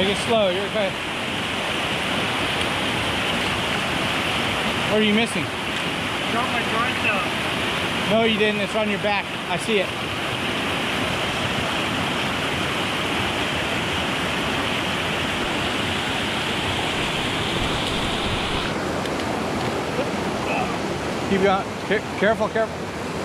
Take it slow, you're okay. What are you missing? Dropped my joint out. No, you didn't. It's on your back. I see it. Keep going. Careful, careful.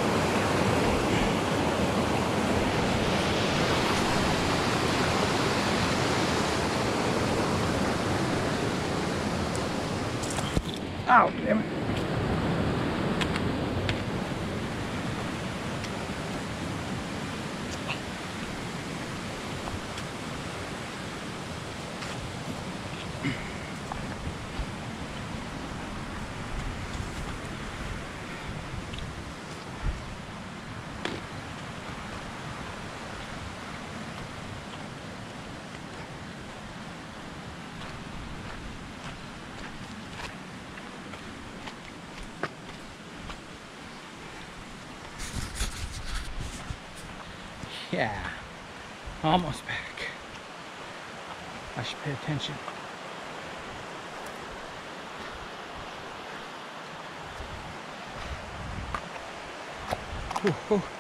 Ow, damn it. Yeah, almost back. I should pay attention. Whew, whew.